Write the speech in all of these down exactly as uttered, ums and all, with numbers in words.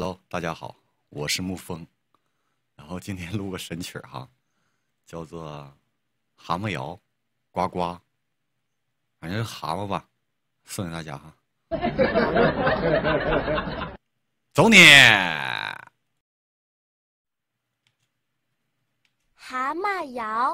Hello， 大家好，我是沐风，然后今天录个神曲哈，叫做《蛤蟆摇呱呱》，反正是蛤蟆吧，送给大家哈。走你！ 蛤蟆摇。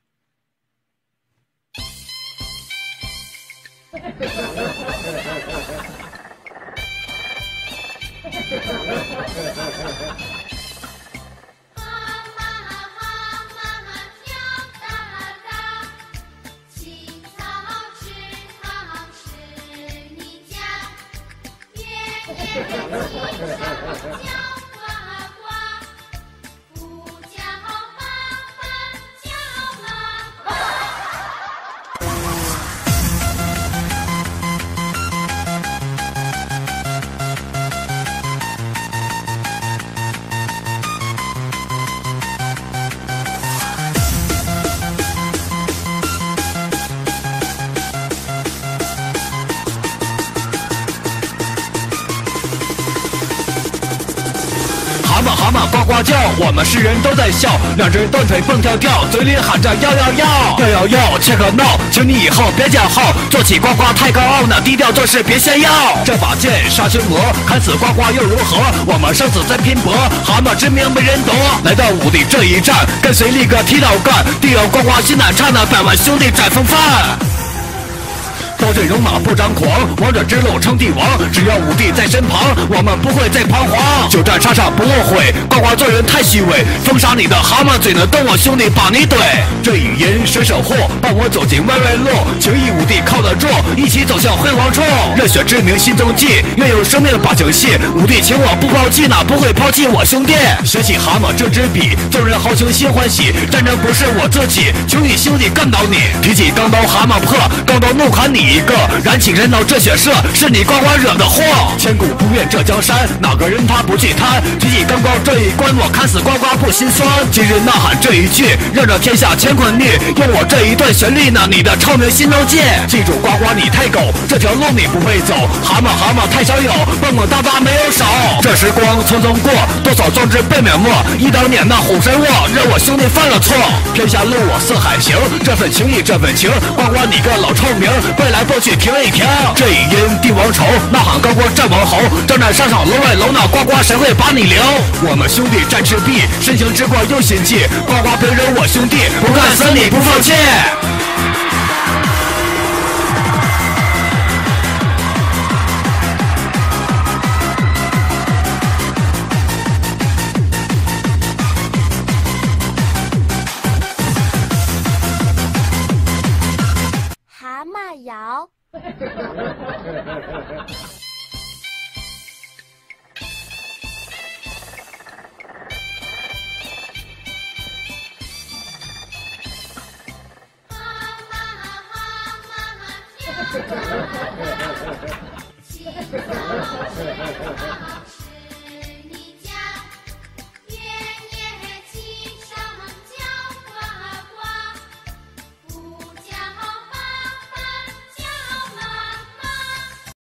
蛤蟆蛤蟆呱呱叫，我们是人都在笑，两只断腿蹦跳跳，嘴里喊着要要要要要要，切克闹，请你以后别叫号，做起呱呱太高傲呢，低调做事别炫耀。这把剑杀群魔，砍死呱呱又如何？我们生死在拼搏，蛤蟆之名没人夺。来到五帝这一战，跟随力哥踢到干，地有呱呱心胆颤的百万兄弟斩风范。刀阵戎马不张狂，王者之路称帝王。只要五帝在身旁，我们不会再彷徨。久战沙场不后悔，呱呱做人太虚伪。封杀你的蛤蟆嘴，能动我兄弟把你怼。这语音神手货，伴我走进歪歪路。情义五帝靠得住，一起走向辉煌处。热血之名心中记，愿有生命把酒戏。五帝请我不抛弃，哪不会抛弃我兄弟。学起蛤蟆这支笔，做人豪情心欢喜。战争不是我自己，求你兄弟干倒你。提起钢刀蛤蟆破，钢刀怒砍你一个，燃起人头这血色，是你呱呱惹的祸。千古不怨这江山，哪个人他不去贪？提起钢刀这一关，我砍死呱呱不心酸。今日呐喊这一句，让这天下乾坤逆。用我这一段旋律呢，你的臭名心都尽。记住呱呱你太狗，这条路你不会走。蛤蟆蛤蟆太少有，蹦蹦哒哒没有手。这时光匆匆过，多少壮志被埋没。一当年那虎神卧，让我兄弟犯了错。天下路我四海行，这份情谊这份情，呱呱你个老臭名，未来不去停一停。这一音帝王愁，呐喊高歌战王侯。征战沙场楼外楼那呱呱谁会把你留？我们兄弟战赤壁，身形之过又心悸。呱呱别惹我兄弟，不干死你不放弃。 蛤蟆摇。 哈哈哈哈哈！